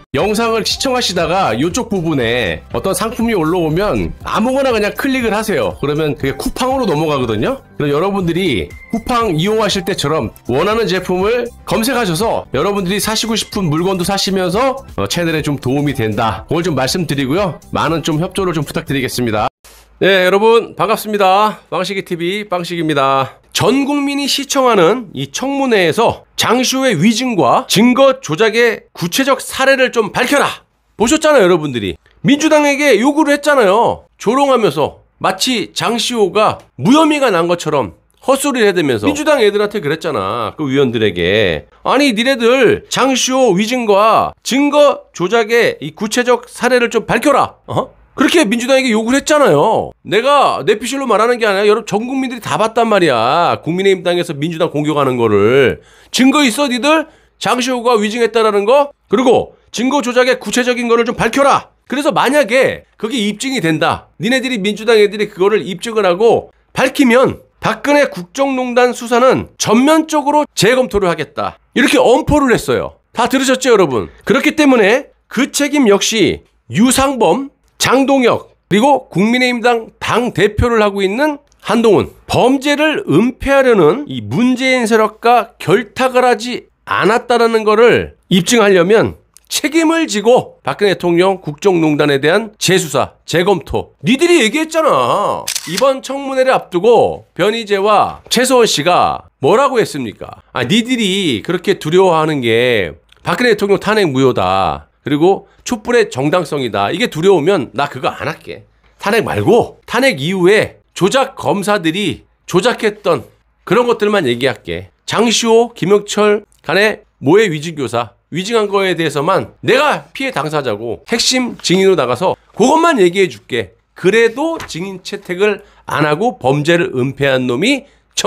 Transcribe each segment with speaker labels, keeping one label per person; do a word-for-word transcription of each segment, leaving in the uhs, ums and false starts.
Speaker 1: 영상을 시청하시다가 이쪽 부분에 어떤 상품이 올라오면 아무거나 그냥 클릭을 하세요. 그러면 그게 쿠팡으로 넘어가거든요. 그럼 여러분들이 쿠팡 이용하실 때처럼 원하는 제품을 검색하셔서 여러분들이 사시고 싶은 물건도 사시면서 어, 채널에 좀 도움이 된다. 그걸 좀 말씀드리고요. 많은 좀 협조를 좀 부탁드리겠습니다. 네, 여러분 반갑습니다. 빵식이티비 빵식입니다. 전 국민이 시청하는 이 청문회에서 장시호의 위증과 증거 조작의 구체적 사례를 좀 밝혀라. 보셨잖아요, 여러분들이. 민주당에게 요구를 했잖아요. 조롱하면서 마치 장시호가 무혐의가 난 것처럼 헛소리를 해대면서 민주당 애들한테 그랬잖아. 그 위원들에게. 아니 니네들 장시호 위증과 증거 조작의 이 구체적 사례를 좀 밝혀라. 어? 그렇게 민주당에게 요구를 했잖아요. 내가 내피셜로 말하는 게 아니라 여러분 전 국민들이 다 봤단 말이야. 국민의힘 당에서 민주당 공격하는 거를. 증거 있어 니들? 장시호가 위증했다라는 거? 그리고 증거 조작의 구체적인 거를 좀 밝혀라. 그래서 만약에 그게 입증이 된다. 니네들이 민주당 애들이 그거를 입증을 하고 밝히면 박근혜 국정농단 수사는 전면적으로 재검토를 하겠다. 이렇게 엄포를 했어요. 다 들으셨죠, 여러분? 그렇기 때문에 그 책임 역시 유상범, 장동혁, 그리고 국민의힘당 당대표를 하고 있는 한동훈, 범죄를 은폐하려는 이 문재인 세력과 결탁을 하지 않았다라는 거를 입증하려면 책임을 지고 박근혜 대통령 국정농단에 대한 재수사, 재검토. 니들이 얘기했잖아. 이번 청문회를 앞두고 변희재와 최서원 씨가 뭐라고 했습니까? 아, 니들이 그렇게 두려워하는 게 박근혜 대통령 탄핵 무효다. 그리고 촛불의 정당성이다. 이게 두려우면 나 그거 안 할게. 탄핵 말고 탄핵 이후에 조작 검사들이 조작했던 그런 것들만 얘기할게. 장시호, 김영철 간의 모해 위증교사, 위증한 거에 대해서만 내가 피해 당사자고 핵심 증인으로 나가서 그것만 얘기해 줄게. 그래도 증인 채택을 안 하고 범죄를 은폐한 놈이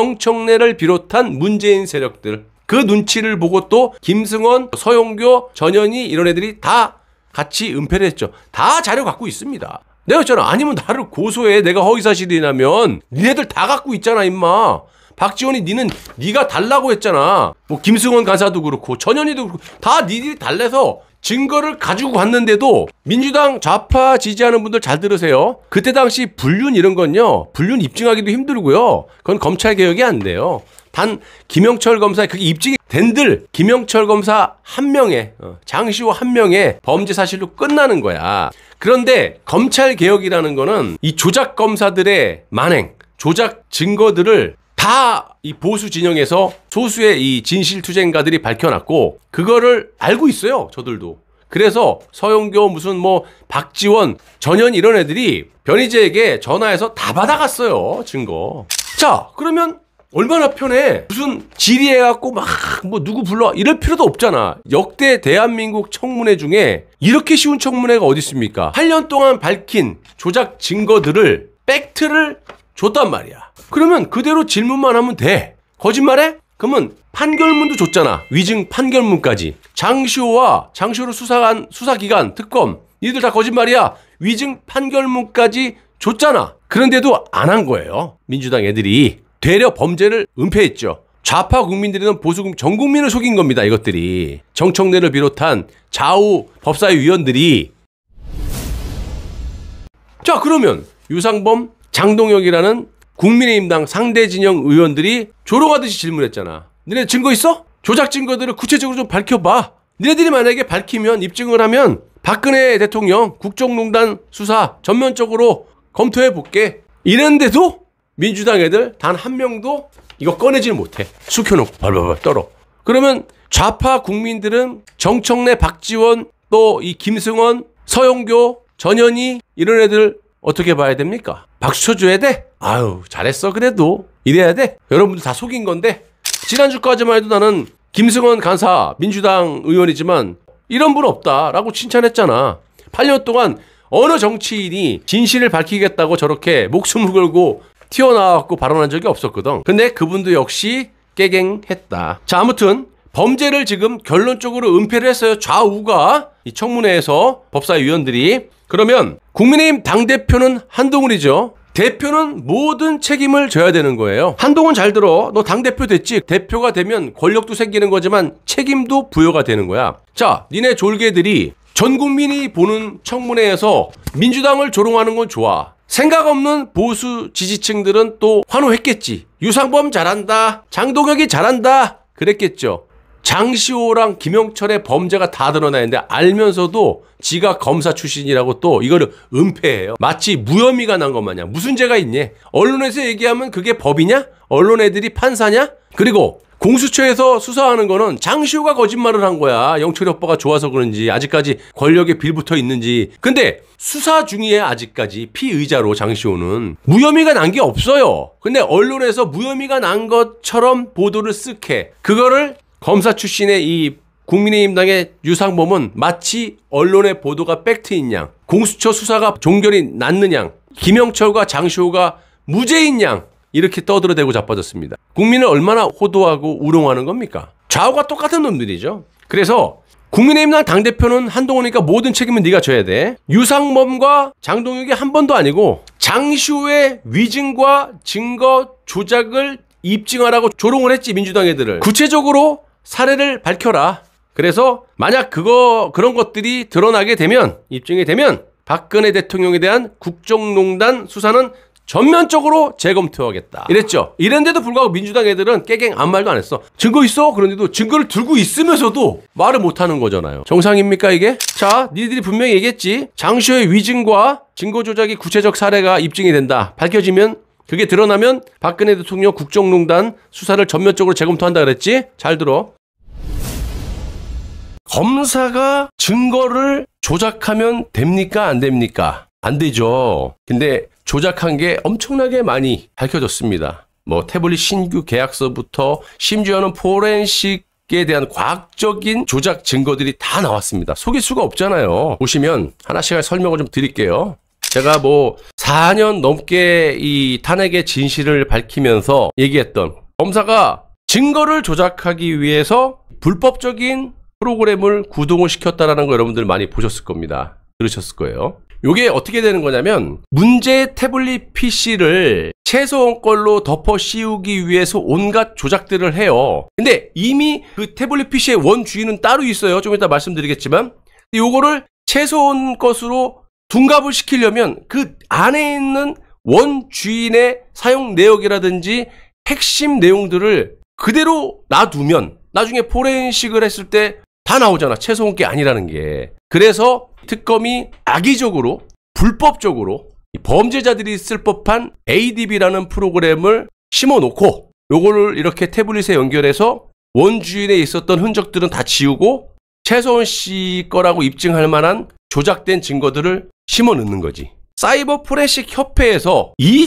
Speaker 1: 정청래를 비롯한 문재인 세력들. 그 눈치를 보고 또 김승원, 서용교, 전현희 이런 애들이 다 같이 은폐를 했죠. 다 자료 갖고 있습니다. 내가 했잖아. 아니면 나를 고소해. 내가 허위사실이라면. 니네들 다 갖고 있잖아 임마. 박지원이 니는 니가 달라고 했잖아. 뭐 김승원 간사도 그렇고 전현희도 그렇고 다 니들이 달래서 증거를 가지고 갔는데도 민주당 좌파 지지하는 분들 잘 들으세요. 그때 당시 불륜 이런 건요. 불륜 입증하기도 힘들고요. 그건 검찰개혁이 안 돼요. 단 김영철 검사에 그게 입증이 된들 김영철 검사 한 명의 어, 장시호 한 명의 범죄 사실로 끝나는 거야. 그런데 검찰개혁이라는 거는 이 조작 검사들의 만행, 조작 증거들을 다 이 보수 진영에서 소수의 이 진실투쟁가들이 밝혀놨고 그거를 알고 있어요. 저들도. 그래서 서용교 무슨 뭐 박지원, 전현 이런 애들이 변희재에게 전화해서 다 받아갔어요. 증거. 자 그러면 얼마나 편해. 무슨 질의해갖고 막 뭐 누구 불러 이럴 필요도 없잖아. 역대 대한민국 청문회 중에 이렇게 쉬운 청문회가 어디 있습니까? 팔 년 동안 밝힌 조작 증거들을 팩트를 줬단 말이야. 그러면 그대로 질문만 하면 돼. 거짓말해? 그러면 판결문도 줬잖아. 위증 판결문까지. 장시호와 장시호를 수사한 수사기관, 특검 니들 다 거짓말이야. 위증 판결문까지 줬잖아. 그런데도 안 한 거예요. 민주당 애들이. 되려 범죄를 은폐했죠. 좌파 국민들은 보수 전 국민을 속인 겁니다. 이것들이. 정청래를 비롯한 좌우 법사위 위원들이. 자 그러면 유상범, 장동혁이라는 국민의힘당 상대 진영 의원들이 조롱하듯이 질문했잖아. 너네 증거 있어? 조작 증거들을 구체적으로 좀 밝혀봐. 너네들이 만약에 밝히면 입증을 하면 박근혜 대통령 국정농단 수사 전면적으로 검토해볼게. 이랬는데도 민주당 애들 단 한 명도 이거 꺼내지는 못해. 숙여놓고 벌벌벌 떨어. 그러면 좌파 국민들은 정청래, 박지원, 또 이 김승원, 서용교, 전현희 이런 애들 어떻게 봐야 됩니까? 박수 쳐줘야 돼? 아유 잘했어 그래도. 이래야 돼? 여러분들 다 속인 건데. 지난주까지만 해도 나는 김승원 간사 민주당 의원이지만 이런 분 없다라고 칭찬했잖아. 팔 년 동안 어느 정치인이 진실을 밝히겠다고 저렇게 목숨을 걸고 튀어나왔고 발언한 적이 없었거든. 근데 그분도 역시 깨갱했다. 자 아무튼 범죄를 지금 결론적으로 은폐를 했어요. 좌우가 이 청문회에서 법사위원들이. 그러면 국민의힘 당대표는 한동훈이죠. 대표는 모든 책임을 져야 되는 거예요. 한동훈 잘 들어. 너 당대표 됐지? 대표가 되면 권력도 생기는 거지만 책임도 부여가 되는 거야. 자, 니네 졸개들이 전 국민이 보는 청문회에서 민주당을 조롱하는 건 좋아. 생각 없는 보수 지지층들은 또 환호했겠지. 유상범 잘한다. 장동혁이 잘한다. 그랬겠죠. 장시호랑 김영철의 범죄가 다 드러나 있는데 알면서도 지가 검사 출신이라고 또 이거를 은폐해요. 마치 무혐의가 난 것 마냥. 무슨 죄가 있니? 언론에서 얘기하면 그게 법이냐? 언론 애들이 판사냐? 그리고 공수처에서 수사하는 거는 장시호가 거짓말을 한 거야. 영철이 오빠가 좋아서 그런지 아직까지 권력에 빌붙어 있는지. 근데 수사 중이에요. 아직까지 피의자로 장시호는. 무혐의가 난 게 없어요. 근데 언론에서 무혐의가 난 것처럼 보도를 쓱 해. 그거를 검사 출신의 이 국민의힘당의 유상범은 마치 언론의 보도가 팩트인 양, 공수처 수사가 종결이 났는 양, 김영철과 장시호가 무죄인 양 이렇게 떠들어대고 자빠졌습니다. 국민을 얼마나 호도하고 우롱하는 겁니까? 좌우가 똑같은 놈들이죠. 그래서 국민의힘당 당대표는 한동훈이니까 모든 책임은 네가 져야 돼. 유상범과 장동혁이 한 번도 아니고 장시호의 위증과 증거 조작을 입증하라고 조롱을 했지, 민주당 애들을. 구체적으로 사례를 밝혀라. 그래서 만약 그거 그런 것들이 드러나게 되면, 입증이 되면 박근혜 대통령에 대한 국정농단 수사는 전면적으로 재검토하겠다. 이랬죠. 이랬는데도 불구하고 민주당 애들은 깨갱 아무 말도 안 했어. 증거 있어? 그런데도 증거를 들고 있으면서도 말을 못하는 거잖아요. 정상입니까 이게? 자, 니들이 분명히 얘기했지. 장시호의 위증과 증거 조작이 구체적 사례가 입증이 된다. 밝혀지면, 그게 드러나면 박근혜 대통령 국정농단 수사를 전면적으로 재검토한다 그랬지? 잘 들어. 검사가 증거를 조작하면 됩니까? 안 됩니까? 안 되죠. 근데 조작한 게 엄청나게 많이 밝혀졌습니다. 뭐 태블릿 신규 계약서부터 심지어는 포렌식에 대한 과학적인 조작 증거들이 다 나왔습니다. 속일 수가 없잖아요. 보시면 하나씩 설명을 좀 드릴게요. 제가 뭐 사 년 넘게 이 탄핵의 진실을 밝히면서 얘기했던, 검사가 증거를 조작하기 위해서 불법적인 프로그램을 구동을 시켰다라는 거 여러분들 많이 보셨을 겁니다. 들으셨을 거예요. 요게 어떻게 되는 거냐면, 문제 태블릿 피씨를 최소한 걸로 덮어 씌우기 위해서 온갖 조작들을 해요. 근데 이미 그 태블릿 피씨의 원 주인은 따로 있어요. 좀 이따 말씀드리겠지만, 요거를 최소한 것으로 둔갑을 시키려면 그 안에 있는 원 주인의 사용 내역이라든지 핵심 내용들을 그대로 놔두면 나중에 포렌식을 했을 때 다 나오잖아. 최소한 게 아니라는 게. 그래서 특검이 악의적으로, 불법적으로 범죄자들이 쓸 법한 에이디비라는 프로그램을 심어놓고 요거를 이렇게 태블릿에 연결해서 원주인에 있었던 흔적들은 다 지우고 최소한 씨 거라고 입증할 만한 조작된 증거들을 심어 넣는 거지. 사이버 포렌식 협회에서 이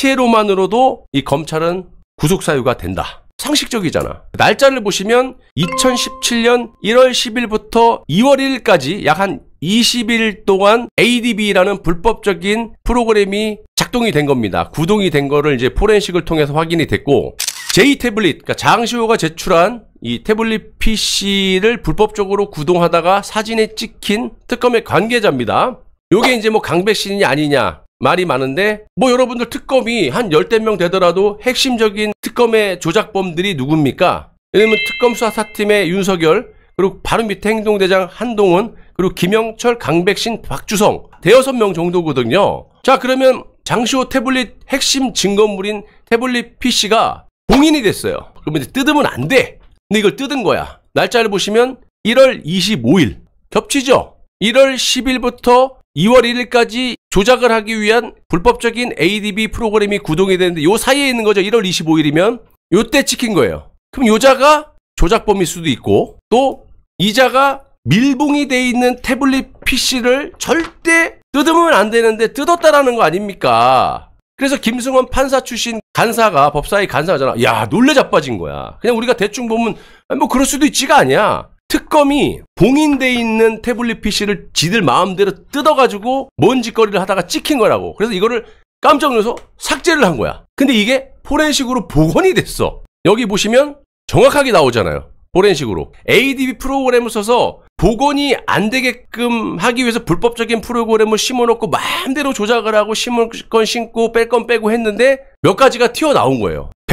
Speaker 1: 자체로만으로도 이 검찰은 구속사유가 된다. 상식적이잖아. 날짜를 보시면 이천십칠 년 일월 십일부터 이월 일일까지 약 한 이십 일 동안 에이디비라는 불법적인 프로그램이 작동이 된 겁니다. 구동이 된 거를 이제 포렌식을 통해서 확인이 됐고, 제이 태블릿, 그러니까 장시호가 제출한 이 태블릿 피씨를 불법적으로 구동하다가 사진에 찍힌 특검의 관계자입니다. 요게 이제 뭐 강백신이 아니냐 말이 많은데, 뭐 여러분들 특검이 한 열댓 명 되더라도 핵심적인 특검의 조작범들이 누굽니까? 왜냐면 특검 수사사팀의 윤석열, 그리고 바로 밑에 행동대장 한동훈, 그리고 김영철, 강백신, 박주성 대여섯 명 정도거든요. 자, 그러면 장시호 태블릿 핵심 증거물인 태블릿 피씨가 봉인이 됐어요. 그러면 이제 뜯으면 안 돼. 근데 이걸 뜯은 거야. 날짜를 보시면 일월 이십오일 겹치죠? 일월 십일부터 이월 일일까지 조작을 하기 위한 불법적인 에이디비 프로그램이 구동이 되는데 요 사이에 있는 거죠. 일월 이십오일이면 요때 찍힌 거예요. 그럼 요자가 조작범일 수도 있고, 또 이자가 밀봉이 돼 있는 태블릿 피씨를 절대 뜯으면 안 되는데 뜯었다라는 거 아닙니까? 그래서 김승원 판사 출신 간사가, 법사위 간사잖아. 야, 놀래 자빠진 거야. 그냥 우리가 대충 보면 뭐 그럴 수도 있지가 아니야. 특검이 봉인돼 있는 태블릿 피씨를 지들 마음대로 뜯어가지고 뭔 짓거리를 하다가 찍힌 거라고. 그래서 이거를 깜짝 놀라서 삭제를 한 거야. 근데 이게 포렌식으로 복원이 됐어. 여기 보시면 정확하게 나오잖아요. 포렌식으로 에이디비 프로그램을 써서 복원이 안 되게끔 하기 위해서 불법적인 프로그램을 심어놓고 마음대로 조작을 하고 심을 건 심고 뺄 건 빼고 했는데 몇 가지가 튀어나온 거예요.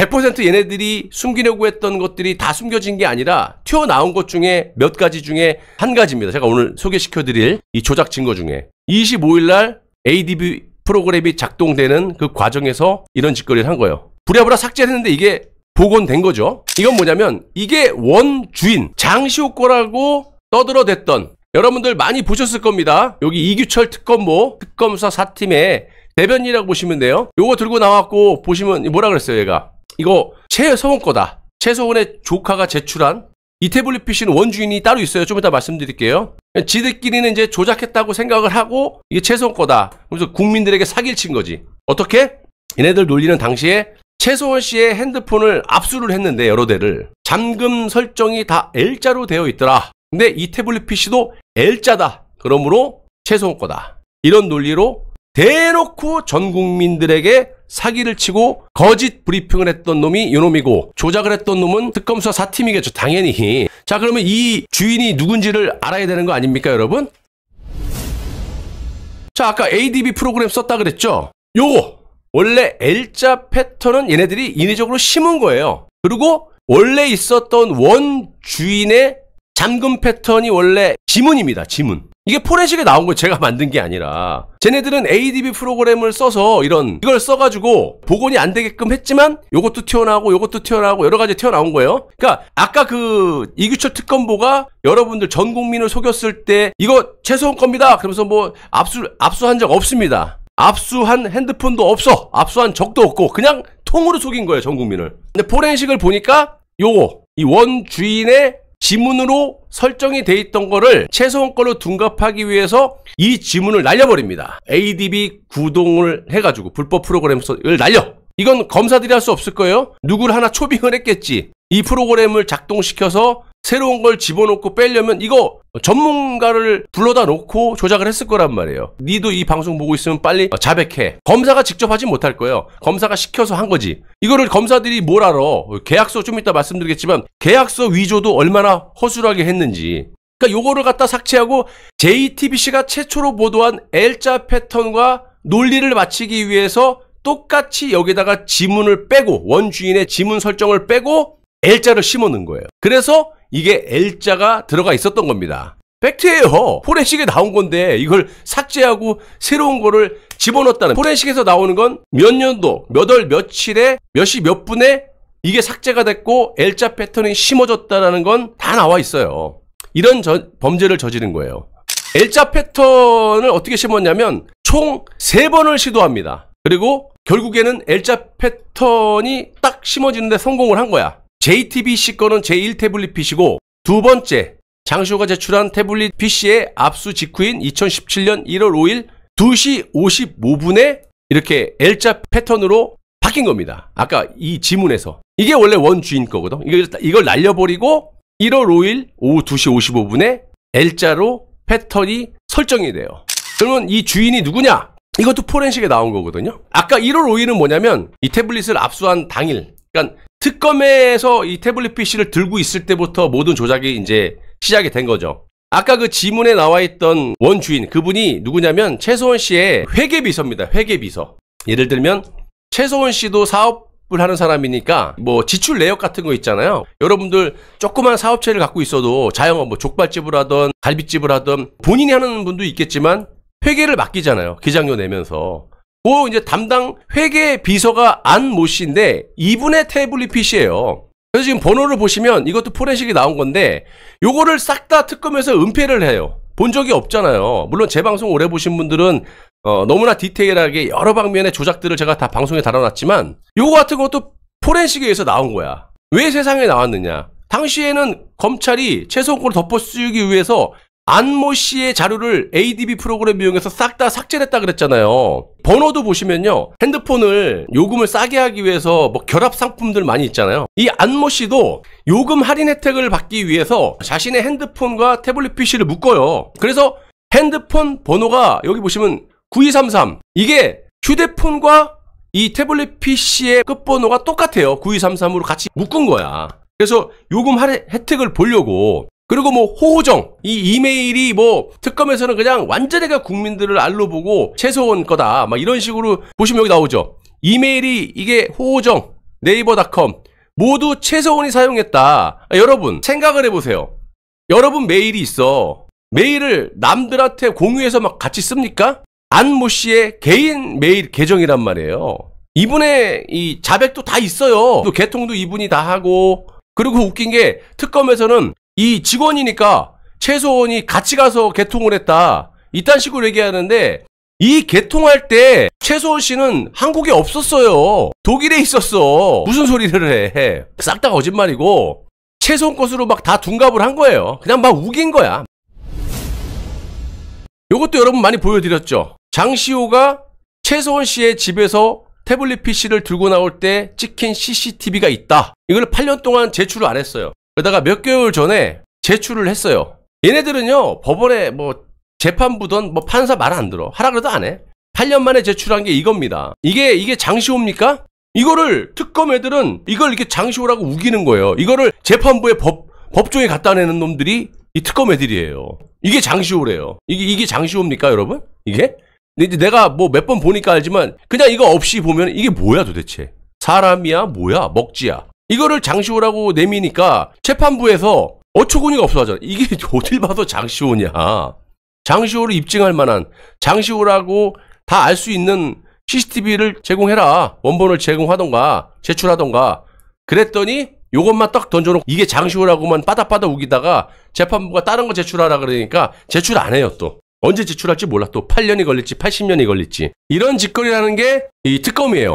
Speaker 1: 백 퍼센트 얘네들이 숨기려고 했던 것들이 다 숨겨진 게 아니라 튀어나온 것 중에 몇 가지 중에 한 가지입니다. 제가 오늘 소개시켜드릴 이 조작 증거 중에 이십오일 날 에이디비 프로그램이 작동되는 그 과정에서 이런 짓거리를 한 거예요. 부랴부랴 삭제를 했는데 이게 복원된 거죠. 이건 뭐냐면 이게 원주인 장시호 거라고 떠들어댔던, 여러분들 많이 보셨을 겁니다. 여기 이규철 특검보 특검사 사 팀의 대변인이라고 보시면 돼요. 요거 들고 나왔고 보시면 뭐라 그랬어요 얘가. 이거 최서원 거다. 최서원의 조카가 제출한 이 태블릿 피씨는 원주인이 따로 있어요. 좀 이따 말씀드릴게요. 지들끼리는 이제 조작했다고 생각을 하고 이게 최서원 거다. 그래서 국민들에게 사기를 친 거지. 어떻게? 얘네들 놀리는 당시에 최서원 씨의 핸드폰을 압수를 했는데 여러 대를 잠금 설정이 다 L자로 되어 있더라. 근데 이 태블릿 피씨도 L자다. 그러므로 최서원 거다. 이런 논리로 대놓고 전 국민들에게 사기를 치고 거짓 브리핑을 했던 놈이 이놈이고, 조작을 했던 놈은 특검수사 사 팀이겠죠. 당연히. 자, 그러면 이 주인이 누군지를 알아야 되는 거 아닙니까, 여러분? 자, 아까 에이디비 프로그램 썼다 그랬죠? 요거 원래 L자 패턴은 얘네들이 인위적으로 심은 거예요. 그리고 원래 있었던 원 주인의 잠금 패턴이 원래 지문입니다. 지문. 이게 포렌식에 나온 거 제가 만든 게 아니라 쟤네들은 에이디비 프로그램을 써서 이런 이걸 써가지고 복원이 안 되게끔 했지만 요것도 튀어나오고 요것도 튀어나오고 여러 가지 튀어나온 거예요. 그러니까 아까 그 이규철 특검보가 여러분들 전 국민을 속였을 때 이거 최소한 겁니다. 그러면서 뭐 압수 압수한 적 없습니다. 압수한 핸드폰도 없어. 압수한 적도 없고 그냥 통으로 속인 거예요, 전 국민을. 근데 포렌식을 보니까 요거 이 원 주인의 지문으로 설정이 돼 있던 거를 최소한 걸로 둔갑하기 위해서 이 지문을 날려버립니다. 에이디비 구동을 해가지고 불법 프로그램을 날려. 이건 검사들이 할 수 없을 거예요. 누구를 하나 초빙을 했겠지. 이 프로그램을 작동시켜서 새로운 걸 집어넣고 빼려면 이거 전문가를 불러다 놓고 조작을 했을 거란 말이에요. 니도 이 방송 보고 있으면 빨리 자백해. 검사가 직접 하진 못할 거예요. 검사가 시켜서 한 거지. 이거를 검사들이 뭘 알아. 계약서 좀 이따 말씀드리겠지만 계약서 위조도 얼마나 허술하게 했는지. 그러니까 요거를 갖다 삭제하고 제이티비씨가 최초로 보도한 L자 패턴과 논리를 맞추기 위해서 똑같이 여기다가 지문을 빼고 원주인의 지문 설정을 빼고 L자를 심어놓은 거예요. 그래서 이게 L자가 들어가 있었던 겁니다. 팩트예요. 포렌식에 나온 건데 이걸 삭제하고 새로운 거를 집어넣었다는. 포렌식에서 나오는 건 몇 년도, 몇 월, 며칠에, 몇 시, 몇 분에 이게 삭제가 됐고 L자 패턴이 심어졌다는 건 다 나와 있어요. 이런 저, 범죄를 저지른 거예요. L자 패턴을 어떻게 심었냐면 총 세 번을 시도합니다. 그리고 결국에는 L자 패턴이 딱 심어지는데 성공을 한 거야. 제이티비씨 거는 제일 태블릿 피씨고 두 번째 장시호가 제출한 태블릿 피씨의 압수 직후인 이천십칠 년 일월 오일 두 시 오십오 분에 이렇게 L자 패턴으로 바뀐 겁니다. 아까 이 지문에서. 이게 원래 원주인 거거든. 이걸, 이걸 날려버리고 일월 오일 오후 두 시 오십오 분에 L자로 패턴이 설정이 돼요. 그러면 이 주인이 누구냐? 이것도 포렌식에 나온 거거든요. 아까 일월 오일은 뭐냐면 이 태블릿을 압수한 당일. 그러니까 특검에서 이 태블릿 피씨를 들고 있을 때부터 모든 조작이 이제 시작이 된 거죠. 아까 그 지문에 나와 있던 원주인, 그분이 누구냐면 최소원 씨의 회계비서입니다. 회계비서. 예를 들면 최소원 씨도 사업을 하는 사람이니까 뭐 지출 내역 같은 거 있잖아요. 여러분들 조그만 사업체를 갖고 있어도 자영업 뭐 족발집을 하던 갈비집을 하던 본인이 하는 분도 있겠지만 회계를 맡기잖아요. 기장료 내면서. 그 이제 담당 회계 비서가 안모 씨인데 이분의 태블릿 피씨예요. 그래서 지금 번호를 보시면 이것도 포렌식이 나온 건데 요거를 싹 다 특검에서 은폐를 해요. 본 적이 없잖아요. 물론 제 방송 오래 보신 분들은 어, 너무나 디테일하게 여러 방면의 조작들을 제가 다 방송에 달아놨지만 요거 같은 것도 포렌식에 의해서 나온 거야. 왜 세상에 나왔느냐? 당시에는 검찰이 최소한권을 덮어쓰기 위해서 안모 씨의 자료를 에이디비 프로그램 이용해서 싹 다 삭제를 했다 그랬잖아요. 번호도 보시면요. 핸드폰을 요금을 싸게 하기 위해서 뭐 결합 상품들 많이 있잖아요. 이 안모 씨도 요금 할인 혜택을 받기 위해서 자신의 핸드폰과 태블릿 피씨를 묶어요. 그래서 핸드폰 번호가 여기 보시면 구이삼삼. 이게 휴대폰과 이 태블릿 피씨의 끝번호가 똑같아요. 구이삼삼으로 같이 묶은 거야. 그래서 요금 할인 혜택을 보려고. 그리고 뭐 호호정, 이 이메일이 뭐 특검에서는 그냥 완전히 국민들을 알로 보고 최소원 거다 막 이런 식으로 보시면 여기 나오죠. 이메일이 이게 호호정, 네이버닷컴 모두 최서원이 사용했다. 아, 여러분 생각을 해보세요. 여러분 메일이 있어. 메일을 남들한테 공유해서 막 같이 씁니까? 안모 씨의 개인 메일 계정이란 말이에요. 이분의 이 자백도 다 있어요. 또 개통도 이분이 다 하고. 그리고 웃긴 게 특검에서는 이 직원이니까 최서원이 같이 가서 개통을 했다. 이딴 식으로 얘기하는데 이 개통할 때 최서원 씨는 한국에 없었어요. 독일에 있었어. 무슨 소리를 해. 싹 다 거짓말이고 최서원 것으로 막 다 둔갑을 한 거예요. 그냥 막 우긴 거야. 요것도 여러분 많이 보여드렸죠. 장시호가 최서원 씨의 집에서 태블릿 피씨를 들고 나올 때 찍힌 씨씨티비가 있다. 이걸 팔 년 동안 제출을 안 했어요. 그러다가 몇 개월 전에 제출을 했어요. 얘네들은요 법원에 뭐 재판부든 뭐 판사 말 안 들어. 하라 그래도 안 해. 팔 년 만에 제출한 게 이겁니다. 이게 이게 장시호입니까? 이거를 특검 애들은 이걸 이렇게 장시호라고 우기는 거예요. 이거를 재판부에 법 법정에 갖다 내는 놈들이 이 특검 애들이에요. 이게 장시호래요. 이게 이게 장시호입니까, 여러분? 이게? 근데 내가 뭐 몇 번 보니까 알지만 그냥 이거 없이 보면 이게 뭐야 도대체? 사람이야 뭐야 먹지야? 이거를 장시호라고 내미니까 재판부에서 어처구니가 없어 하잖아. 이게 어딜 봐도 장시호냐? 장시호를 입증할 만한 장시호라고 다 알 수 있는 씨씨티비를 제공해라. 원본을 제공하던가 제출하던가. 그랬더니 요것만 딱 던져놓고 이게 장시호라고만 빠닥빠닥 우기다가 재판부가 다른 거 제출하라 그러니까 제출 안 해요 또. 언제 제출할지 몰라. 또 팔 년이 걸릴지 팔십 년이 걸릴지. 이런 짓거리라는 게 이 특검이에요.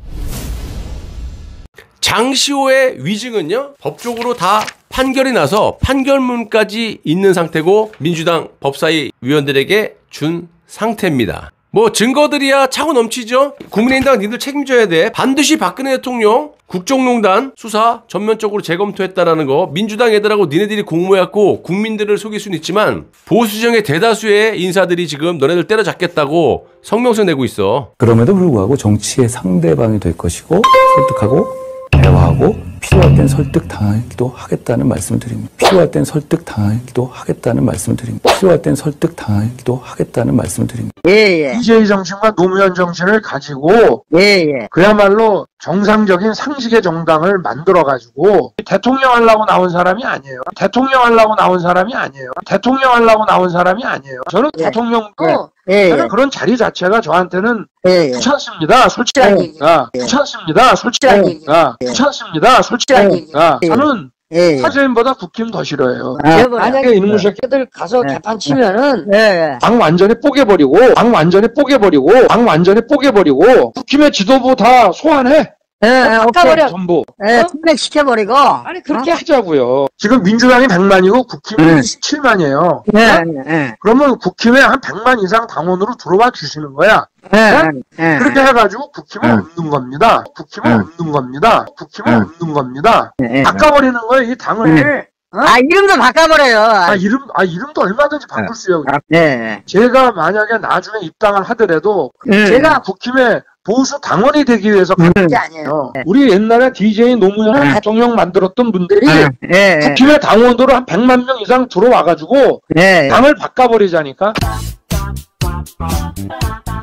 Speaker 1: 장시호의 위증은요 법적으로 다 판결이 나서 판결문까지 있는 상태고 민주당 법사위 위원들에게 준 상태입니다. 뭐 증거들이야 차고 넘치죠. 국민의힘당 니들 책임져야 돼. 반드시 박근혜 대통령 국정농단 수사 전면적으로 재검토했다라는 거. 민주당 애들하고 니네들이 공모해갖고 국민들을 속일 수는 있지만 보수정의 대다수의 인사들이 지금 너네들 때려잡겠다고 성명서 내고 있어.
Speaker 2: 그럼에도 불구하고 정치의 상대방이 될 것이고 설득하고 대화하고 필요할 땐 설득당하기도 하겠다는 말씀을 드립니다. 필요할 땐 설득당하기도 하겠다는 말씀을 드립니다. 필요할 땐 설득당하기도 하겠다는 말씀을 드립니다.
Speaker 3: 예예. 비제이 정신과 노무현 정신을 가지고 예예. 그야말로 정상적인 상식의 정당을 만들어가지고 대통령 하려고 나온 사람이 아니에요. 대통령 하려고 나온 사람이 아니에요. 대통령 하려고 나온 사람이 아니에요. 저는 예. 대통령도 예. 저는 그런 자리 자체가 저한테는 예. 귀찮습니다. 솔직한 얘기가 예. 귀찮습니다. 솔직한 얘기가 예. 귀찮습니다. 솔직한 얘기가 예. 저는 예. 사제인보다 국힘 더 싫어요. 아, 만약에 이놈의 새끼들 가서 네. 개판 치면은 네. 당 완전히 뽀개버리고 당 완전히 뽀개버리고 당 완전히 뽀개버리고 국힘의 지도부 다 소환해. 네, 바꿔버려 전부. 네, 탄핵 시켜버리고. 아니 그렇게 어? 하자고요. 지금 민주당이 백만이고 국힘이 네. 십칠만이에요. 네, 네? 네. 그러면 국힘에 한 백만 이상 당원으로 들어와 주시는 거야. 네, 네? 그렇게 해가지고 국힘은 네. 없는 겁니다. 국힘은 네. 없는 겁니다. 국힘은 네. 없는 겁니다. 네. 바꿔버리는 거예요, 이 당을. 네. 어? 아 이름도 바꿔버려요. 아 이름 아 이름도 얼마든지 바꿀 수 있어요. 네. 제가 만약에 나중에 입당을 하더라도 네. 제가 국힘에 보수 당원이 되기 위해서 간 게 아니에요. 네. 우리 옛날에 디제이 노무현 네. 대통령 만들었던 분들이 네. 국힘의 당원으로 한 백만 명 이상 들어와가지고 네. 당을 바꿔버리자니까.